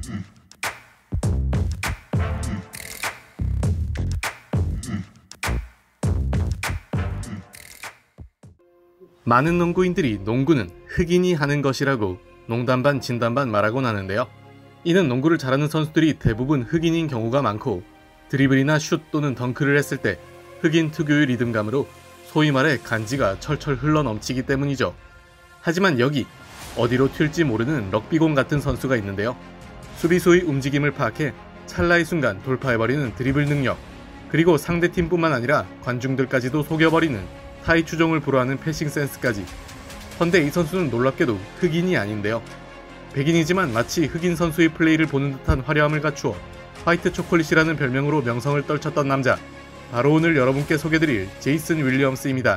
많은 농구인들이 농구는 흑인이 하는 것이라고 농담 반 진담 반 말하곤 하는데요. 이는 농구를 잘하는 선수들이 대부분 흑인인 경우가 많고, 드리블이나 슛 또는 덩크를 했을 때 흑인 특유의 리듬감으로 소위 말해 간지가 철철 흘러넘치기 때문이죠. 하지만 여기 어디로 튈지 모르는 럭비공 같은 선수가 있는데요. 수비수의 움직임을 파악해 찰나의 순간 돌파해버리는 드리블 능력, 그리고 상대팀뿐만 아니라 관중들까지도 속여버리는 타이 추종을 불허하는 패싱 센스까지. 헌데 이 선수는 놀랍게도 흑인이 아닌데요. 백인이지만 마치 흑인 선수의 플레이를 보는 듯한 화려함을 갖추어 화이트 초콜릿이라는 별명으로 명성을 떨쳤던 남자, 바로 오늘 여러분께 소개드릴 제이슨 윌리엄스입니다.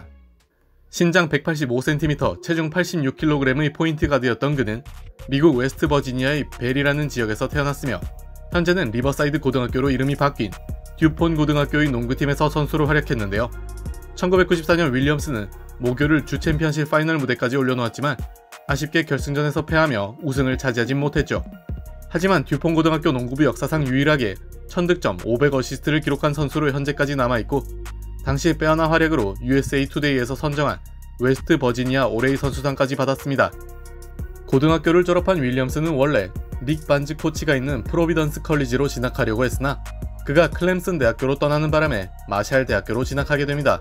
신장 185cm, 체중 86kg의 포인트 가드였던 그는 미국 웨스트 버지니아의 벨이라는 지역에서 태어났으며, 현재는 리버사이드 고등학교로 이름이 바뀐 듀폰 고등학교의 농구팀에서 선수로 활약했는데요. 1994년 윌리엄스는 모교를 주 챔피언십 파이널 무대까지 올려놓았지만 아쉽게 결승전에서 패하며 우승을 차지하진 못했죠. 하지만 듀폰 고등학교 농구부 역사상 유일하게 1000득점 500어시스트를 기록한 선수로 현재까지 남아있고, 당시 빼어난 활약으로 USA 투데이에서 선정한 웨스트 버지니아 올해의 선수상까지 받았습니다. 고등학교를 졸업한 윌리엄스는 원래 닉 반즈 코치가 있는 프로비던스 컬리지로 진학하려고 했으나 그가 클램슨 대학교로 떠나는 바람에 마샬 대학교로 진학하게 됩니다.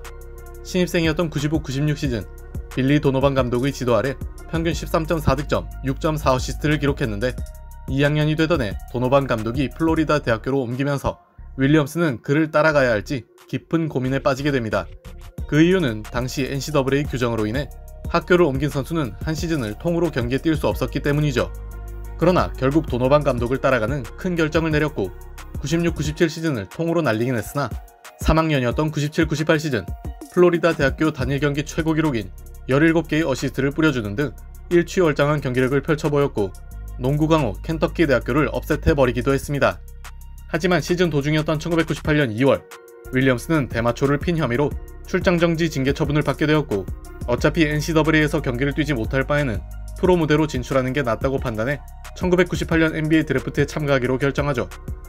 신입생이었던 95-96 시즌 빌리 도노반 감독의 지도 아래 평균 13.4득점 6.4어시스트를 기록했는데, 2학년이 되던 해 도노반 감독이 플로리다 대학교로 옮기면서 윌리엄스는 그를 따라가야 할지 깊은 고민에 빠지게 됩니다. 그 이유는 당시 NCAA 규정으로 인해 학교를 옮긴 선수는 한 시즌을 통으로 경기에 뛸 수 없었기 때문이죠. 그러나 결국 도노반 감독을 따라가는 큰 결정을 내렸고, 96-97 시즌을 통으로 날리긴 했으나 3학년이었던 97-98 시즌 플로리다 대학교 단일 경기 최고 기록인 17개의 어시스트를 뿌려주는 등 일취월장한 경기력을 펼쳐 보였고, 농구 강호 켄터키 대학교를 업셋해버리기도 했습니다. 하지만 시즌 도중이었던 1998년 2월 윌리엄스는 대마초를 핀 혐의로 출장 정지 징계 처분을 받게 되었고, 어차피 NCAA에서 경기를 뛰지 못할 바에는 프로 무대로 진출하는 게 낫다고 판단해 1998년 NBA 드래프트에 참가하기로 결정하죠.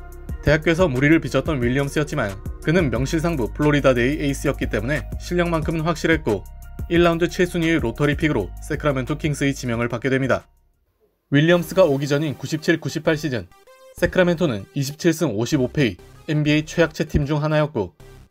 대학교에서 무리를 빚었던 윌리엄스였지만 그는 명실상부 플로리다대의 에이스였기 때문에 실력만큼은 확실했고, 1라운드 7순위의 로터리 픽으로 세크라멘토 킹스의 지명을 받게 됩니다. 윌리엄스가 오기 전인 97-98 시즌 세크라멘토는 27승 55패의 NBA 최약체 팀 중 하나였고,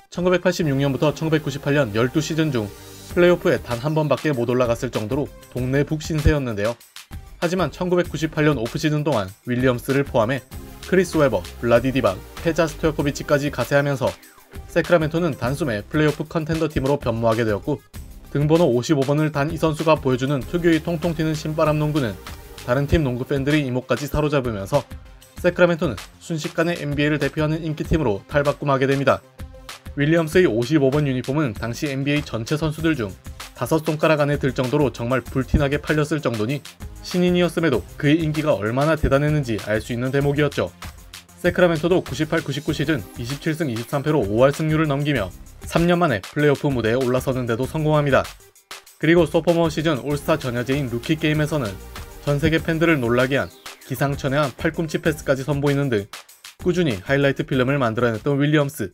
1986년부터 1998년 12시즌 중 플레이오프에 단 한 번밖에 못 올라갔을 정도로 동네 북신세였는데요. 하지만 1998년 오프시즌 동안 윌리엄스를 포함해 크리스 웨버, 블라디 디박, 페자 스토야코비치까지 가세하면서 세크라멘토는 단숨에 플레이오프 컨텐더 팀으로 변모하게 되었고, 등번호 55번을 단 이 선수가 보여주는 특유의 통통 튀는 신바람 농구는 다른 팀 농구 팬들의 이목까지 사로잡으면서 세크라멘토는 순식간에 NBA를 대표하는 인기팀으로 탈바꿈하게 됩니다. 윌리엄스의 55번 유니폼은 당시 NBA 전체 선수들 중 5손가락 안에 들 정도로 정말 불티나게 팔렸을 정도니 신인이었음에도 그의 인기가 얼마나 대단했는지 알 수 있는 대목이었죠. 세크라멘토도 98-99 시즌 27승 23패로 5할 승률을 넘기며 3년 만에 플레이오프 무대에 올라서는데도 성공합니다. 그리고 소포머 시즌 올스타 전야제인 루키 게임에서는 전세계 팬들을 놀라게 한 기상천외한 팔꿈치 패스까지 선보이는 등 꾸준히 하이라이트 필름을 만들어냈던 윌리엄스.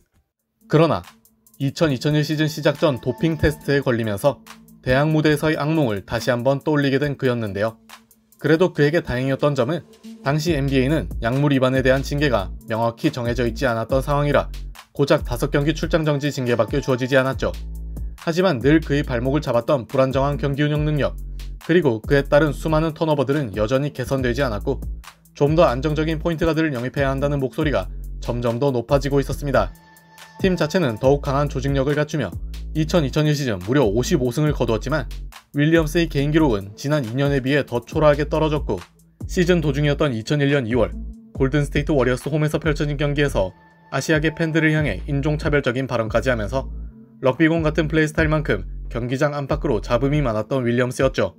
그러나 2000-2001 시즌 시작 전 도핑 테스트에 걸리면서 대학 무대에서의 악몽을 다시 한번 떠올리게 된 그였는데요. 그래도 그에게 다행이었던 점은 당시 NBA는 약물 위반에 대한 징계가 명확히 정해져 있지 않았던 상황이라 고작 5경기 출장 정지 징계밖에 주어지지 않았죠. 하지만 늘 그의 발목을 잡았던 불안정한 경기 운영 능력, 그리고 그에 따른 수많은 턴오버들은 여전히 개선되지 않았고, 좀 더 안정적인 포인트 가드를 영입해야 한다는 목소리가 점점 더 높아지고 있었습니다. 팀 자체는 더욱 강한 조직력을 갖추며 2000-2001 시즌 무려 55승을 거두었지만 윌리엄스의 개인 기록은 지난 2년에 비해 더 초라하게 떨어졌고, 시즌 도중이었던 2001년 2월 골든스테이트 워리어스 홈에서 펼쳐진 경기에서 아시아계 팬들을 향해 인종차별적인 발언까지 하면서 럭비공 같은 플레이 스타일만큼 경기장 안팎으로 잡음이 많았던 윌리엄스였죠.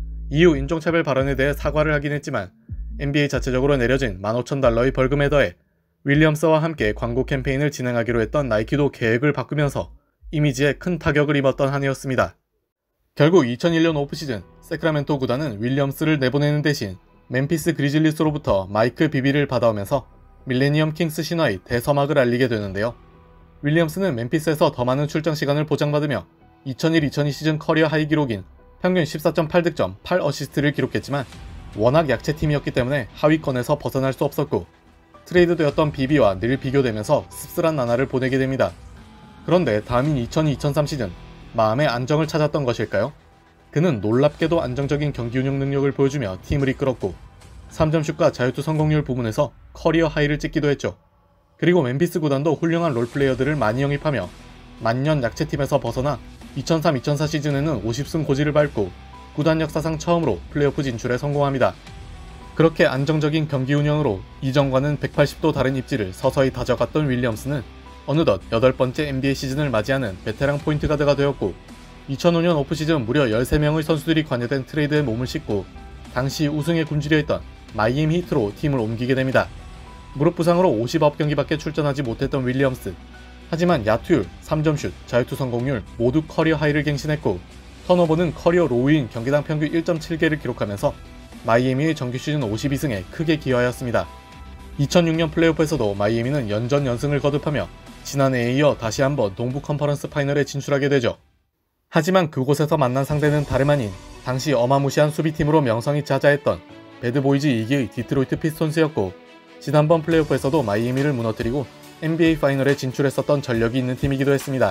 이후 인종차별 발언에 대해 사과를 하긴 했지만 NBA 자체적으로 내려진 $15,000의 벌금에 더해 윌리엄스와 함께 광고 캠페인을 진행하기로 했던 나이키도 계획을 바꾸면서 이미지에 큰 타격을 입었던 한 해였습니다. 결국 2001년 오프시즌 세크라멘토 구단은 윌리엄스를 내보내는 대신 멤피스 그리즐리스로부터 마이크 비비를 받아오면서 밀레니엄 킹스 신화의 대서막을 알리게 되는데요. 윌리엄스는 멤피스에서 더 많은 출장 시간을 보장받으며 2001-2002 시즌 커리어 하이 기록인 평균 14.8득점, 8어시스트를 기록했지만 워낙 약체팀이었기 때문에 하위권에서 벗어날 수 없었고 트레이드되었던 비비와 늘 비교되면서 씁쓸한 나날을 보내게 됩니다. 그런데 다음인 2002-2003 시즌 마음의 안정을 찾았던 것일까요? 그는 놀랍게도 안정적인 경기 운영 능력을 보여주며 팀을 이끌었고 3점슛과 자유투 성공률 부분에서 커리어 하이를 찍기도 했죠. 그리고 멤피스 구단도 훌륭한 롤플레이어들을 많이 영입하며 만년 약체팀에서 벗어나 2003-2004 시즌에는 50승 고지를 밟고 구단 역사상 처음으로 플레이오프 진출에 성공합니다. 그렇게 안정적인 경기 운영으로 이전과는 180도 다른 입지를 서서히 다져갔던 윌리엄스는 어느덧 8번째 NBA 시즌을 맞이하는 베테랑 포인트 가드가 되었고 2005년 오프시즌 무려 13명의 선수들이 관여된 트레이드에 몸을 싣고 당시 우승에 굶주려 있던 마이애미 히트로 팀을 옮기게 됩니다. 무릎 부상으로 59경기밖에 출전하지 못했던 윌리엄스. 하지만 야투율, 3점슛, 자유투 성공률 모두 커리어 하이를 갱신했고 턴오버는 커리어 로우인 경기당 평균 1.7개를 기록하면서 마이애미의 정규 시즌 52승에 크게 기여하였습니다. 2006년 플레이오프에서도 마이애미는 연전연승을 거듭하며 지난해에 이어 다시 한번 동부 컨퍼런스 파이널에 진출하게 되죠. 하지만 그곳에서 만난 상대는 다름 아닌 당시 어마무시한 수비팀으로 명성이 자자했던 배드보이즈 2기의 디트로이트 피스톤스였고 지난번 플레이오프에서도 마이애미를 무너뜨리고 NBA 파이널에 진출했었던 전력이 있는 팀이기도 했습니다.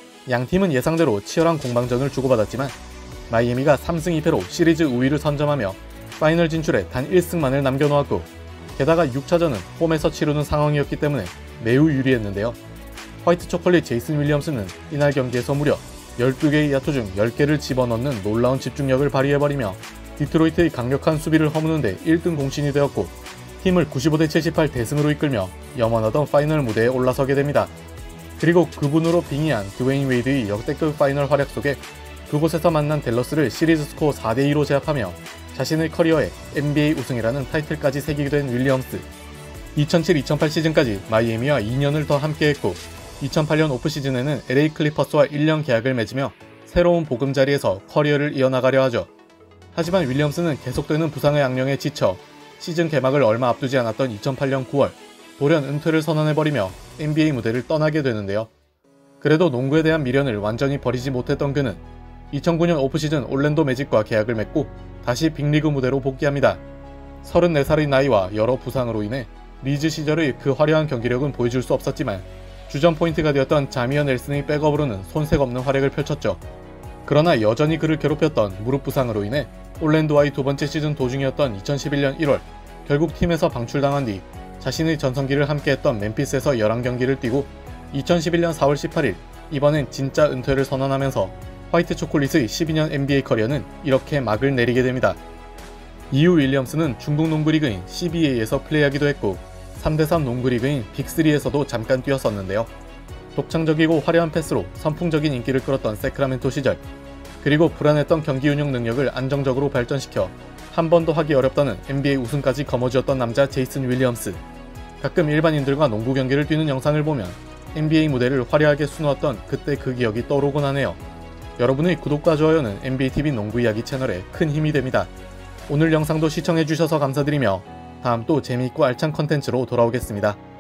양 팀은 예상대로 치열한 공방전을 주고받았지만 마이애미가 3승 2패로 시리즈 우위를 선점하며 파이널 진출에 단 1승만을 남겨놓았고 게다가 6차전은 홈에서 치르는 상황이었기 때문에 매우 유리했는데요. 화이트 초콜릿 제이슨 윌리엄스는 이날 경기에서 무려 12개의 야투 중 10개를 집어넣는 놀라운 집중력을 발휘해버리며 디트로이트의 강력한 수비를 허무는데 1등 공신이 되었고 팀을 95-78 대승으로 이끌며 염원하던 파이널 무대에 올라서게 됩니다. 그리고 그분으로 빙의한 드웨인 웨이드의 역대급 파이널 활약 속에 그곳에서 만난 댈러스를 시리즈 스코어 4대2로 제압하며 자신의 커리어에 NBA 우승이라는 타이틀까지 새기게 된 윌리엄스. 2007-2008 시즌까지 마이애미와 2년을 더 함께했고 2008년 오프시즌에는 LA 클리퍼스와 1년 계약을 맺으며 새로운 보금자리에서 커리어를 이어나가려 하죠. 하지만 윌리엄스는 계속되는 부상의 악령에 지쳐 시즌 개막을 얼마 앞두지 않았던 2008년 9월 돌연 은퇴를 선언해버리며 NBA 무대를 떠나게 되는데요. 그래도 농구에 대한 미련을 완전히 버리지 못했던 그는 2009년 오프시즌 올랜도 매직과 계약을 맺고 다시 빅리그 무대로 복귀합니다. 34살의 나이와 여러 부상으로 인해 리즈 시절의 그 화려한 경기력은 보여줄 수 없었지만 주전 포인트가 되었던 자미어 넬슨의 백업으로는 손색 없는 활약을 펼쳤죠. 그러나 여전히 그를 괴롭혔던 무릎 부상으로 인해 올랜도와의 두 번째 시즌 도중이었던 2011년 1월 결국 팀에서 방출당한 뒤 자신의 전성기를 함께했던 멤피스에서 11경기를 뛰고 2011년 4월 18일 이번엔 진짜 은퇴를 선언하면서 화이트 초콜릿의 12년 NBA 커리어는 이렇게 막을 내리게 됩니다. 이후 윌리엄스는 중국 농구리그인 CBA에서 플레이하기도 했고 3대3 농구리그인 빅3에서도 잠깐 뛰었었는데요. 독창적이고 화려한 패스로 선풍적인 인기를 끌었던 세크라멘토 시절, 그리고 불안했던 경기 운영 능력을 안정적으로 발전시켜 한 번도 하기 어렵다는 NBA 우승까지 거머쥐었던 남자 제이슨 윌리엄스. 가끔 일반인들과 농구 경기를 뛰는 영상을 보면 NBA 무대를 화려하게 수놓았던 그때 그 기억이 떠오르곤 하네요. 여러분의 구독과 좋아요는 NBATV 농구 이야기 채널에 큰 힘이 됩니다. 오늘 영상도 시청해주셔서 감사드리며 다음 또 재미있고 알찬 컨텐츠로 돌아오겠습니다.